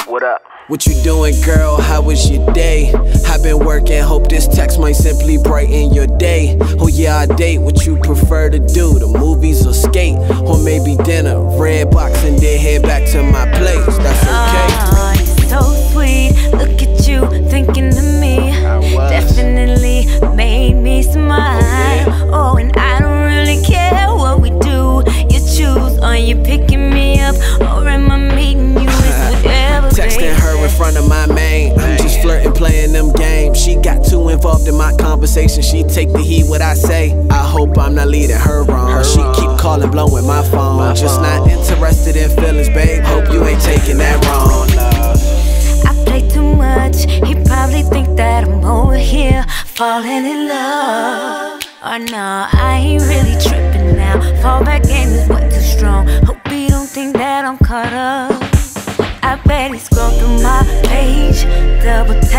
What up? What you doing, girl? How was your day? I've been working, hope this text might simply brighten your day. Oh yeah, I date, what you prefer to do? The movies or skate? Or maybe dinner, red box and then head back to my place. That's okay. Oh, you're so sweet, look at you thinking of me. Definitely made me smile. Oh, and I don't really care what we do. You choose, are you picking me up? Or am I meeting you? It's whatever, Texting her in front of my main. I'm just flirting, playing them games. She got too involved in my conversation. She take the heat what I say. I hope I'm not leading her wrong. She keep calling, blowing my phone. Just not interested in feelings, babe. Hope you ain't taking that wrong, love. I play too much. He probably think that I'm over here falling in love. Or no, I ain't really tripping now. Fallback game is way too strong. Hope you don't think that I'm caught up. I bet he scrolled through my page, double